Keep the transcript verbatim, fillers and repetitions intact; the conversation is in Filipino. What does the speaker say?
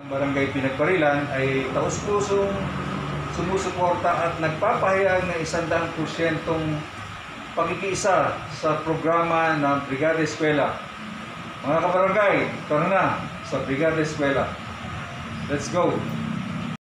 Barangay Pinagparilan ay taus-pusong sumusuporta at nagpapahayag ng isandang porsyentong pakikiisa sa programa ng Brigada Eskwela. Mga kabarangay, tara na sa Brigada Eskwela. Let's go!